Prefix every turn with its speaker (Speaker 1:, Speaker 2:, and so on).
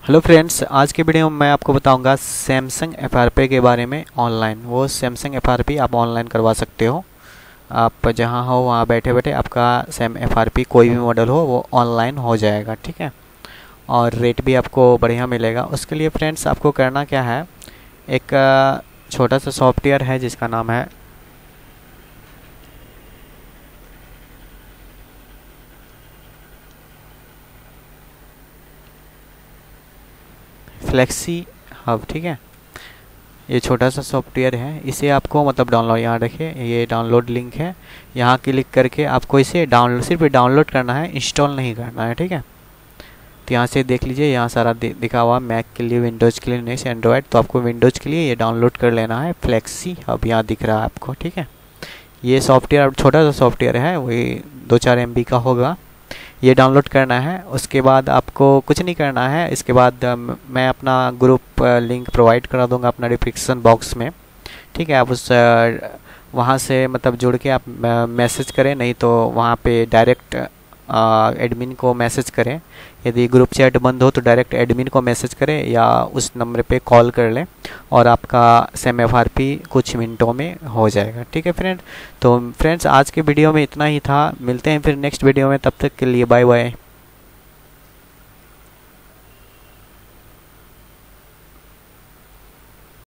Speaker 1: Hello friends, आज के video में मैं आपको बताऊंगा सैमसंग एफआरपी के बारे में। ऑनलाइन वो सैमसंग एफआरपी आप ऑनलाइन करवा सकते हो। आप जहां हो वहां बैठे बैठे आपका सैम एफआरपी कोई भी मॉडल हो वो ऑनलाइन हो जाएगा, ठीक है। और रेट भी आपको बढ़िया मिलेगा। उसके लिए फ्रेंड्स आपको करना क्या है, एक छोटा सा सॉफ्टवेयर है जिसका नाम है फ्लेक्सी हब, ठीक है। ये छोटा सा सॉफ्टवेयर है, इसे आपको मतलब डाउनलोड, यहाँ देखिए ये डाउनलोड लिंक है, यहाँ क्लिक करके आपको इसे डाउनलोड, सिर्फ डाउनलोड करना है, इंस्टॉल नहीं करना है, ठीक है। तो यहाँ से देख लीजिए, यहाँ सारा दिखा हुआ मैक के लिए, विंडोज़ के लिए, नेक्स्ट एंड्रॉयड, तो आपको विंडोज़ के लिए ये डाउनलोड कर लेना है। फ्लेक्सी हब यहाँ दिख रहा है आपको, ठीक है। ये सॉफ्टवेयर छोटा सा सॉफ्टवेयर है, वही 2-4 MB का होगा। ये डाउनलोड करना है। उसके बाद आपको कुछ नहीं करना है। इसके बाद मैं अपना ग्रुप लिंक प्रोवाइड करा दूंगा अपना डिस्क्रिप्शन बॉक्स में, ठीक है। आप उस वहाँ से मतलब जुड़ के आप मैसेज करें, नहीं तो वहाँ पे डायरेक्ट एडमिन को मैसेज करें। यदि ग्रुप चैट बंद हो तो डायरेक्ट एडमिन को मैसेज करें या उस नंबर पे कॉल कर लें और आपका सैम एफआरपी कुछ मिनटों में हो जाएगा, ठीक है फ्रेंड। तो फ्रेंड्स आज के वीडियो में इतना ही था, मिलते हैं फिर नेक्स्ट वीडियो में, तब तक के लिए बाय बाय।